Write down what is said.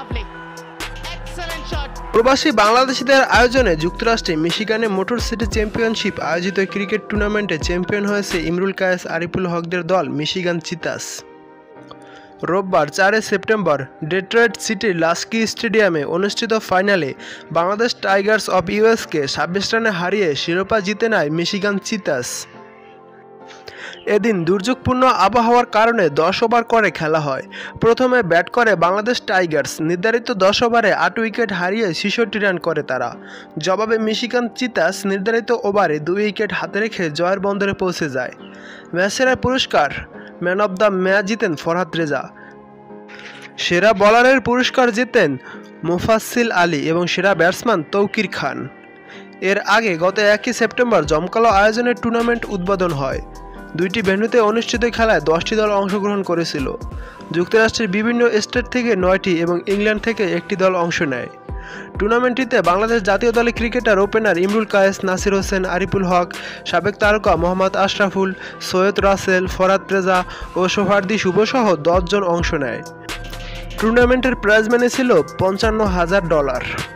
প্রবাসী বাংলাদেশিদের আয়োজনে যুক্তরাষ্ট্রে মিশিগানে মোটর সিটি চ্যাম্পিয়নশিপ আয়োজিত ক্রিকেট টুর্নামেন্টে চ্যাম্পিয়ন হয়েছে ইমরুল কায়েস আরিফুল হকদের দল মিশিগান চিতাস। রোববার 4 সেপ্টেম্বর ডেট্রয়েট সিটির লাস্কি স্টেডিয়ামে অনুষ্ঠিত ফাইনালে বাংলাদেশ টাইগার্স অব ইউএসকে 26 রানে হারিয়ে শিরোপা জিতে নেয় মিশিগান চিতাস। এদিন দুর্যোগপূর্ণ আবহাওয়ার কারণে 10 ওভার করে খেলা হয়। প্রথমে ব্যাট করে বাংলাদেশ টাইগার্স নির্ধারিত 10 ওভারে 8 উইকেট হারিয়ে 66 রান করে তারা। জবাবে মিশিগান চিতাস নির্ধারিত ওভারে 2 উইকেট হাতে রেখে জয়ের বন্দরে পৌঁছে যায়। ম্যাচের পুরস্কার ম্যান অব দ্য ম্যাচ জিতেন ফরহাদ রেজা, সেরা বোলারের পুরস্কার জিতেন মুফাসসিল আলী এবং সেরা ব্যাটসম্যান তৌকির খান। এর আগে গত 1 সেপ্টেম্বর জমকালো আয়োজনের টুর্নামেন্ট উদ্বোধন হয়। 2টি ভেন্যুতে অনুষ্ঠিত খেলায় 10টি দল অংশগ্রহণ করেছিল। যুক্তরাষ্ট্রের বিভিন্ন স্টেট থেকে 9টি এবং ইংল্যান্ড থেকে 1টি দল অংশ নেয়। টুর্নামেন্টটিতে বাংলাদেশ জাতীয় দলের ক্রিকেটার ওপেনার ইমরুল কায়েস, নাসির হোসেন, আরিফুল হক, সাবেক তারকা মোহাম্মদ আশরাফুল, সৈয়দ রাসেল, ফরহাদ রেজা ও সোহরাওয়ার্দী শুভসহ 10 জন অংশ নেয়। টুর্নামেন্টের প্রাইজ মানি ছিল $55,000।